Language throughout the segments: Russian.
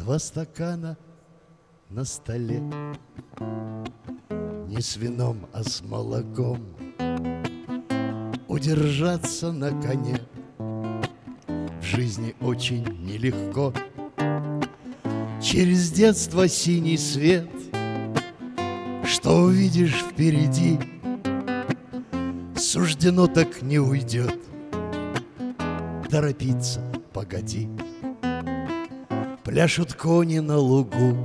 Два стакана на столе, не с вином, а с молоком. Удержаться на коне в жизни очень нелегко. Через детство синий свет, что увидишь впереди, суждено так не уйдет. Торопиться погоди. Пляшут кони на лугу,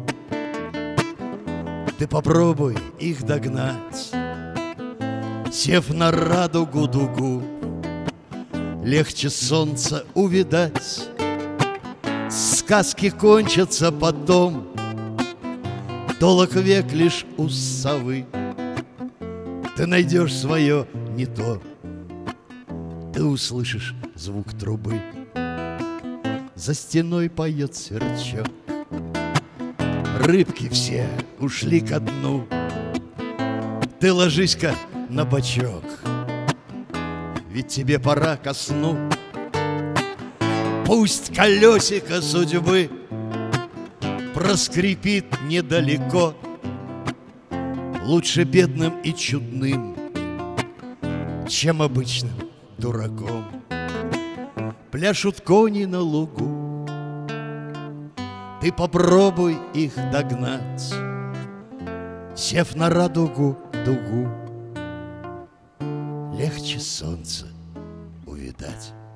ты попробуй их догнать. Сев на радугу дугу, легче солнца увидать. Сказки кончатся потом, долог век лишь у совы. Ты найдешь свое не то, ты услышишь звук трубы. За стеной поет сверчок, рыбки все ушли ко дну. Ты ложись-ка на бочок, ведь тебе пора ко сну. Пусть колесико судьбы проскрипит недалеко, лучше бедным и чудным, чем обычным дураком. Пляшут кони на лугу, ты попробуй их догнать. Сев на радугу дугу, легче солнце увидать.